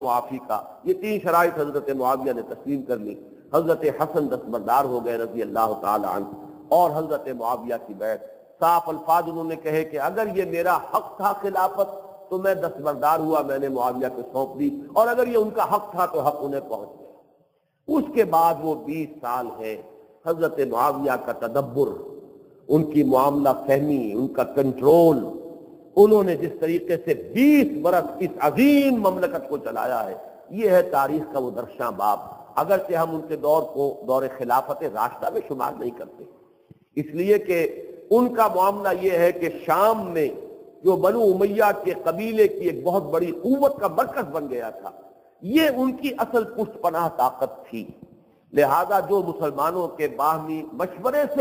معافی کا، یہ 3 شرائط حضرت معاویہ نے تسلیم کر لی۔ حضرت حسن دستبردار ہو گئے رضی اللہ تعالی عنہ، اور حضرت معاویہ کی بیعت، صاف الفاظ انہوں نے کہے کہ اگر یہ میرا حق تھا خلافت تو میں دستبردار ہوا، میں نے معاویہ کو سونپ دی، اور اگر یہ ان کا حق تھا تو حق انہیں پہنچ گیا۔ اس کے بعد وہ 20 سال ہے حضرت معاویہ کا تدبر، ان کی معاملہ فہمی، ان کا کنٹرول، انہوں نے جس طریقے سے 20 برس اس عظیم مملکت کو چلایا ہے، یہ ہے تاریخ کا وہ درخشاں باب۔ اگرچہ ہم ان کے دور کو دور خلافت راشدہ میں شمار نہیں کرتے، اس لیے کہ ان کا معاملہ یہ ہے کہ شام میں جو بنو امیہ کے قبیلے کی ایک بہت بڑی قوت کا مرکز بن گیا تھا، یہ ان کی اصل پشت پناہ طاقت تھی۔ لہذا جو مسلمانوں کے باہمی مشورے سے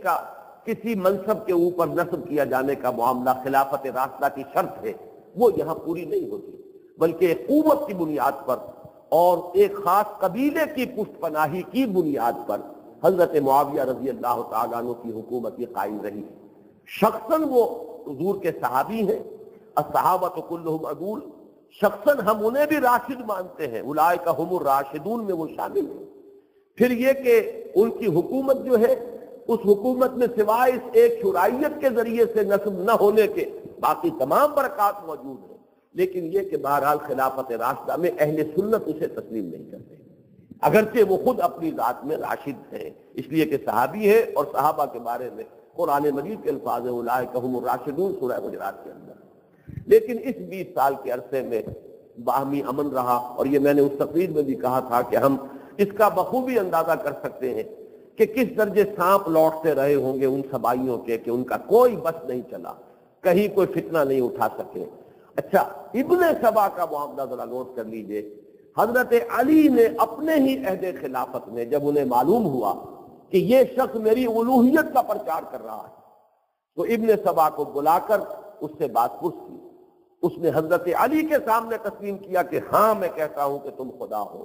کسی منصب کے اوپر نصب کیا جانے کا معاملہ خلافت راشدہ کی شرط ہے، وہ یہاں پوری نہیں ہوتی، بلکہ ایک قوت کی بنیاد پر اور ایک خاص قبیلے کی پشت پناہی کی بنیاد پر حضرت معاویہ رضی اللہ تعالیٰ عنہ کی حکومت یہ قائم رہی۔ شخصاً وہ حضور کے صحابی ہیں، الصحابۃ کلہم عدول، شخصاً ہم انہیں بھی راشد مانتے ہیں، اولئک ھم الراشدون میں وہ شامل ہیں۔ پھر یہ کہ ان کی حکومت جو ہے، اس حکومت میں سوائے اس ایک شرائعت کے ذریعے سے نصب نہ ہونے کے باقی تمام برکات موجود ہیں، لیکن یہ کہ بہرحال خلافت راشدہ میں اہل سنت اسے تسلیم نہیں کرتے، اگرچہ وہ خود اپنی ذات میں راشد ہیں، اس لیے کہ صحابی ہے، اور صحابہ کے بارے میں قرآن مجید کے الفاظ ہیں اولئک ھم الراشدون سورہ حجرات کے اندر۔ لیکن اس 20 سال کے عرصے میں باہمی امن رہا، اور یہ میں نے اس تقریر میں بھی کہا تھا کہ ہم اس کا بخوبی اندازہ کر سکتے ہیں کہ کس درجے سانپ لوٹتے رہے ہوں گے ان سبائیوں کے کہ ان کا کوئی بس نہیں چلا، کہیں کوئی فتنہ نہیں اٹھا سکے۔ اچھا، ابن سبا کا معاملہ ذرا نوٹ کر لیجئے۔ حضرت علی نے اپنے ہی عہد خلافت میں جب انہیں معلوم ہوا کہ یہ شخص میری الوہیت کا پرچار کر رہا ہے، تو ابن سبا کو بلا کر اس سے بات پوچھ کی۔ اس نے حضرت علی کے سامنے تسلیم کیا کہ ہاں میں کہتا ہوں کہ تم خدا ہو،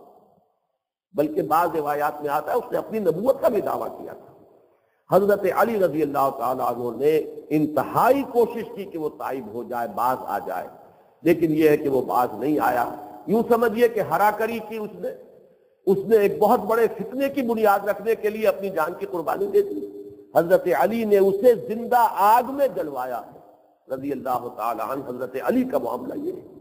بلکہ بعض روایات میں آتا ہے اس نے اپنی نبوت کا بھی دعویٰ کیا تھا۔ حضرت علی رضی اللہ تعالیٰ عنہ نے انتہائی کوشش کی کہ وہ تائب ہو جائے، باز آ جائے، لیکن یہ ہے کہ وہ باز نہیں آیا۔ یوں سمجھیے کہ ہرا کری کی اس نے ایک بہت بڑے فتنے کی بنیاد رکھنے کے لیے اپنی جان کی قربانی دے دی۔ حضرت علی نے اسے زندہ آگ میں جلوایا ہے رضی اللہ تعالیٰ عنہ۔ حضرت علی کا معاملہ یہ ہے۔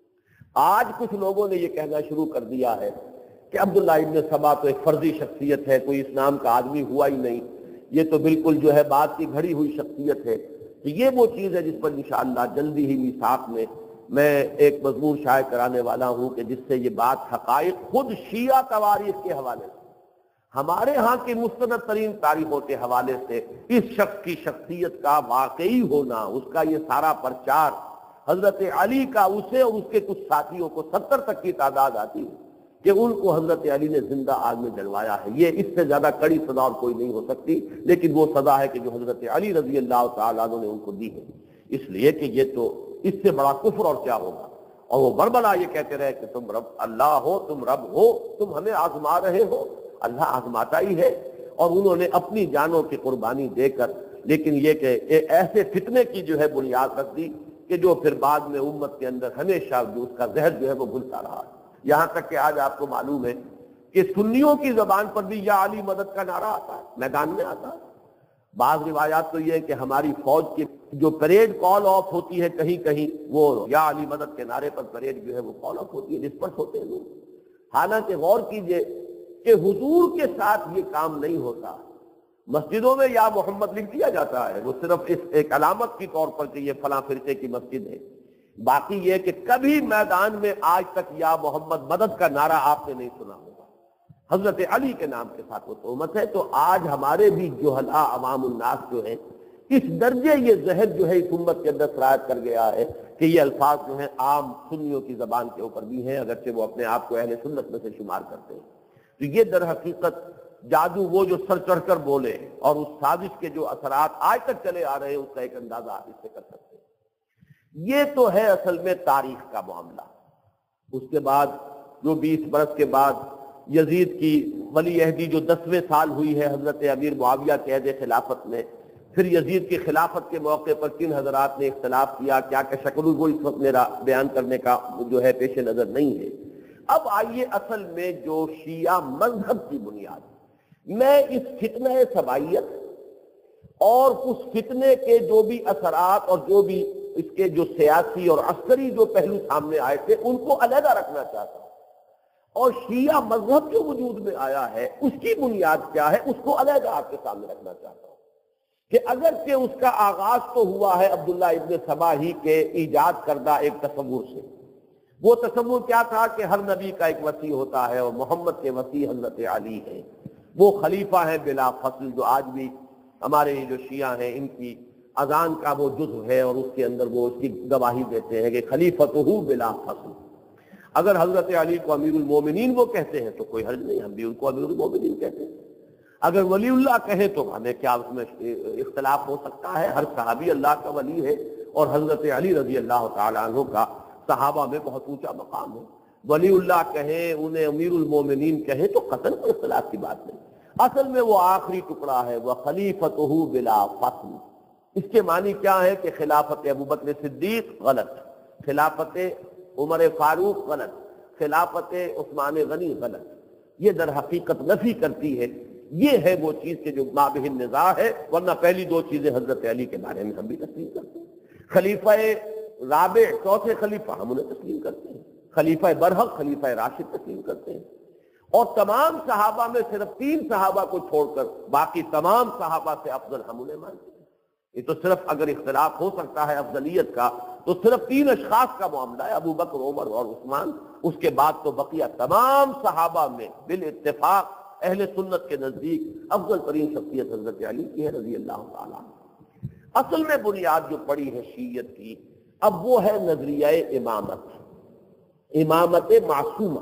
آج کچھ لوگوں نے یہ کہنا شروع کر دیا ہے کہ عبداللہ ابن سبا تو ایک فرضی شخصیت ہے، کوئی اسلام کا آدمی ہوا ہی نہیں، یہ تو بالکل جو ہے بات کی گھڑی ہوئی شخصیت ہے۔ تو یہ وہ چیز ہے جس پر انشاءاللہ جلدی ہی میثاق میں میں ایک مضمون شائع کرانے والا ہوں کہ جس سے یہ بات حقائق خود شیعہ تواریخ کے حوالے سے، ہمارے ہاں کی مستند ترین تاریخوں کے حوالے سے اس شخص کی شخصیت کا واقعی ہونا، اس کا یہ سارا پرچار، حضرت علی کا اسے اور اس کے کچھ ساتھیوں کو 70 تک کی تعداد آتی ہے کہ ان کو حضرت علی نے زندہ آگ میں جلوایا ہے۔ یہ اس سے زیادہ کڑی سزا اور کوئی نہیں ہو سکتی، لیکن وہ سزا ہے کہ جو حضرت علی رضی اللہ تعالیٰ عنہ نے ان کو دی ہے، اس لیے کہ یہ تو اس سے بڑا کفر اور کیا ہوگا۔ اور وہ بربلا یہ کہتے رہے کہ تم رب اللہ ہو، تم رب ہو، تم ہمیں آزما رہے ہو، اللہ آزماتا ہی ہے۔ اور انہوں نے اپنی جانوں کی قربانی دے کر، لیکن یہ کہ ایسے فتنے کی جو ہے بنیاد رکھ دی کہ جو پھر بعد میں امت کے اندر ہمیشہ جو اس کا زہر جو ہے وہ گھلتا رہا، یہاں تک کہ آج آپ کو معلوم ہے کہ سنیوں کی زبان پر بھی یا علی مدد کا نعرہ آتا ہے، میدان میں آتا ہے۔ بعض روایات تو یہ ہے کہ ہماری فوج کی جو پریڈ کال آف ہوتی ہے کہیں کہیں، وہ یا علی مدد کے نعرے پر پریڈ جو ہے وہ کال آف ہوتی ہے، ڈسپرس ہوتے ہیں لوگ۔ حالانکہ غور کیجئے کہ حضور کے ساتھ یہ کام نہیں ہوتا۔ مسجدوں میں یا محمد لکھ دیا جاتا ہے، وہ صرف اس ایک علامت کی طور پر کہ یہ فلاں فرقے کی مسجد ہے، باقی یہ کہ کبھی میدان میں آج تک یا محمد مدد کا نعرہ آپ نے نہیں سنا ہوگا۔ حضرت علی کے نام کے ساتھ وہ تہمت ہے۔ تو آج ہمارے بھی جہلاء عوام الناس جو ہیں، اس درجے یہ زہر جو ہے اس امت کے اندر سرایت کر گیا ہے کہ یہ الفاظ جو ہیں عام سنیوں کی زبان کے اوپر بھی ہیں، اگرچہ وہ اپنے آپ کو اہل سنت میں سے شمار کرتے ہیں۔ تو یہ در حقیقت جادو وہ جو سر چڑھ کر بولے اور اس سازش کے جو اثرات آج تک چلے آ رہے ہیں اس کا ایک اندازہ آپ اس سے کر سکتے ہیں۔ یہ تو ہے اصل میں تاریخ کا معاملہ۔ اس کے بعد جو 20 برس کے بعد یزید کی ولی عہدی جو 10ویں سال ہوئی ہے حضرت امیر معاویہ کے عہد خلافت میں، پھر یزید کی خلافت کے موقع پر کن حضرات نے اختلاف کیا، کیا کہ شکل وہ اس وقت میرا بیان کرنے کا جو ہے پیش نظر نہیں ہے، اب آئیے اصل میں جو شیعہ مذہب کی بنیاد، میں اس فتنہ سبائیت اور اس فتنے کے جو بھی اثرات اور جو بھی اس کے جو سیاسی اور عسکری جو پہلو سامنے آئے تھے ان کو علیحدہ رکھنا چاہتا ہوں، اور شیعہ مذہب جو وجود میں آیا ہے اس کی بنیاد کیا ہے اس کو علیحدہ آپ کے سامنے رکھنا چاہتا ہوں کہ اگرچہ اس کا آغاز تو ہوا ہے عبداللہ ابن سبا ہی کے ایجاد کردہ ایک تصور سے۔ وہ تصور کیا تھا کہ ہر نبی کا ایک وصی ہوتا ہے اور محمد کے وصی حضرت علی ہیں، وہ خلیفہ ہیں بلا فصل، جو آج بھی ہمارے جو شیعہ ہیں ان کی اذان کا وہ جزو ہے اور اس کے اندر وہ اس کی گواہی دیتے ہیں کہ خلیفۃہ بلا فصل۔ اگر حضرت علی کو امیر المومنین وہ کہتے ہیں تو کوئی حرج نہیں، ہم بھی ان کو امیر المومنین کہتے ہیں۔ اگر ولی اللہ کہیں تو ہمیں کیا اس میں اختلاف ہو سکتا ہے؟ ہر صحابی اللہ کا ولی ہے اور حضرت علی رضی اللہ تعالیٰ عنہ کا صحابہ میں بہت اونچا مقام ہے۔ ولی اللہ کہیں، انہیں امیر المومنین کہیں تو قطعاً کوئی اختلاف کی بات نہیں۔ اصل میں وہ آخری ٹکڑا ہے، وہ خلیفۃہ بلا فصل۔ اس کے معنی کیا ہے کہ خلافت ابوبکر صدیق غلط، خلافت عمر فاروق غلط، خلافت عثمان غنی غلط، یہ در حقیقت نفی کرتی ہے۔ یہ ہے وہ چیز کہ جو مابہ النزاع ہے، ورنہ پہلی دو چیزیں حضرت علی کے بارے میں ہم بھی تسلیم کرتے ہیں۔ خلیفہ رابع، چوتھے خلیفہ ہم انہیں تسلیم کرتے ہیں، خلیفہ برحق، خلیفہ راشد تسلیم کرتے ہیں، اور تمام صحابہ میں صرف 3 صحابہ کو چھوڑ کر باقی تمام صحابہ سے افضل ہم انہیں مانتے ہیں۔ یہ تو صرف اگر اختلاف ہو سکتا ہے افضلیت کا تو صرف 3 اشخاص کا معاملہ ہے، ابو بکر، عمر اور عثمان۔ اس کے بعد تو بقیہ تمام صحابہ میں بالاتفاق اہل سنت کے نزدیک افضل ترین شخصیت حضرت علی کی ہے رضی اللہ تعالیٰ۔ اصل میں بنیاد جو پڑی ہے شیعت کی، اب وہ ہے نظریہ امامت، امامت معصومہ۔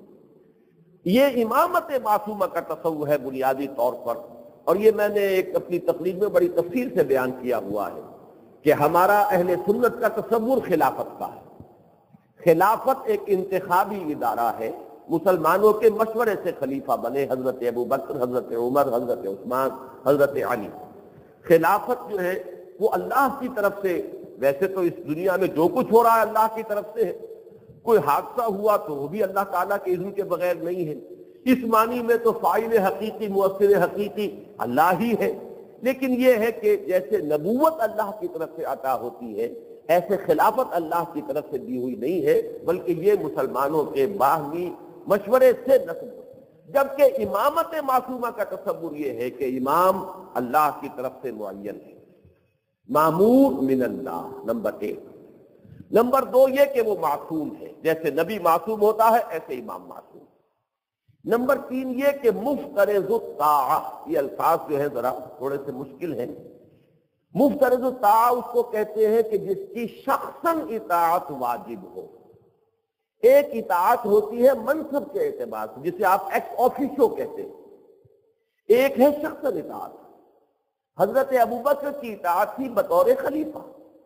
یہ امامت معصومہ کا تصور ہے بنیادی طور پر، اور یہ میں نے ایک اپنی تقریر میں بڑی تفصیل سے بیان کیا ہوا ہے کہ ہمارا اہل سنت کا تصور خلافت کا ہے۔ خلافت ایک انتخابی ادارہ ہے، مسلمانوں کے مشورے سے خلیفہ بنے حضرت ابو بکر، حضرت عمر، حضرت عثمان، حضرت علی۔ خلافت جو ہے وہ اللہ کی طرف سے، ویسے تو اس دنیا میں جو کچھ ہو رہا ہے اللہ کی طرف سے ہے، کوئی حادثہ ہوا تو وہ بھی اللہ تعالیٰ کے اذن کے بغیر نہیں ہے، اس معنی میں تو فاعل حقیقی، مؤثر حقیقی اللہ ہی ہے۔ لیکن یہ ہے کہ جیسے نبوت اللہ کی طرف سے عطا ہوتی ہے، ایسے خلافت اللہ کی طرف سے دی ہوئی نہیں ہے، بلکہ یہ مسلمانوں کے باہمی مشورے سے نصب ہوتی ہے۔ جبکہ امامت معصومہ کا تصور یہ ہے کہ امام اللہ کی طرف سے معین ہے، مامور من اللہ، نمبر 1۔ نمبر 2 یہ کہ وہ معصوم ہے، جیسے نبی معصوم ہوتا ہے ایسے امام معصوم۔ نمبر 3 یہ کہ مفترض الطاعہ، یہ الفاظ جو ہیں ذرا تھوڑے سے مشکل ہیں۔ مفترض الطاعہ اس کو کہتے ہیں کہ جس کی شخصاً اطاعت واجب ہو۔ ایک اطاعت ہوتی ہے منصب کے اعتبار سے، جسے آپ ایکس آفیشو کہتے ہیں، ایک ہے شخصاً اطاعت۔ حضرت ابوبکر کی اطاعت تھی بطور خلیفہ،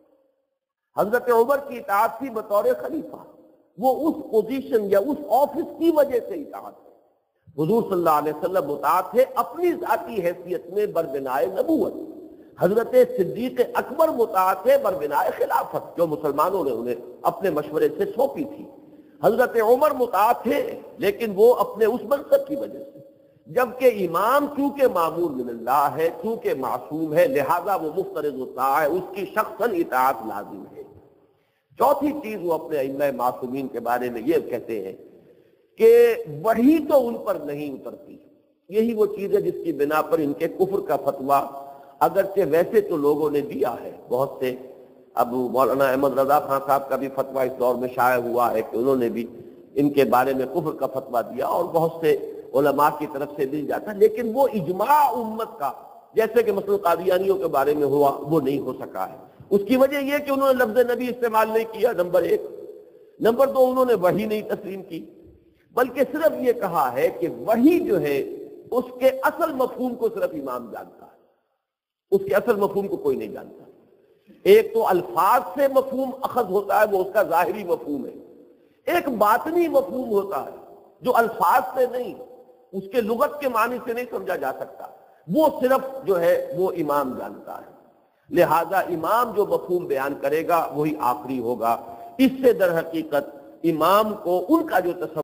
حضرت عمر کی اطاعت تھی بطور خلیفہ، وہ اس پوزیشن یا اس آفس کی وجہ سے اطاعت ہے۔ حضور صلی اللہ علیہ وسلم مطاعت ہے اپنی ذاتی حیثیت میں بربنائے نبوت۔ حضرت صدیق اکبر مطاعت ہے بربنائے خلافت، جو مسلمانوں نے انہیں اپنے مشورے سے سونپی تھی۔ حضرت عمر مطاعت ہے لیکن وہ اپنے اس منصب کی وجہ سے، جبکہ امام چونکہ معمور من اللہ ہے، چونکہ معصوم ہے، لہذا وہ مفترض الطاعہ ہے، اس کی شخصاً اطاعت لازم ہے۔ چوتھی چیز وہ اپنے ائمہ معصومین کے بارے میں یہ کہتے ہیں کہ وحی تو ان پر نہیں اترتی۔ یہی وہ چیز ہے جس کی بنا پر ان کے کفر کا فتویٰ، اگرچہ ویسے تو لوگوں نے دیا ہے بہت سے، اب مولانا احمد رضا خان صاحب کا بھی فتویٰ اس دور میں شائع ہوا ہے کہ انہوں نے بھی ان کے بارے میں کفر کا فتویٰ دیا، اور بہت سے علماء کی طرف سے مل جاتا، لیکن وہ اجماع امت کا، جیسے کہ مثلا قادیانیوں کے بارے میں ہوا، وہ نہیں ہو سکا ہے۔ اس کی وجہ یہ کہ انہوں نے لفظ نبی استعمال نہیں کیا، نمبر 1۔ نمبر 2 انہوں نے وحی نہیں تسلیم کی، بلکہ صرف یہ کہا ہے کہ وحی جو ہے اس کے اصل مفہوم کو صرف امام جانتا ہے، اس کے اصل مفہوم کو کوئی نہیں جانتا۔ ایک تو الفاظ سے مفہوم اخذ ہوتا ہے، وہ اس کا ظاہری مفہوم ہے، ایک باطنی مفہوم ہوتا ہے جو الفاظ سے نہیں، اس کے لغت کے معنی سے نہیں سمجھا جا سکتا، وہ صرف جو ہے وہ امام جانتا ہے۔ لہذا امام جو مفہوم بیان کرے گا وہی آخری ہوگا۔ اس سے در حقیقت امام کو ان کا جو تصور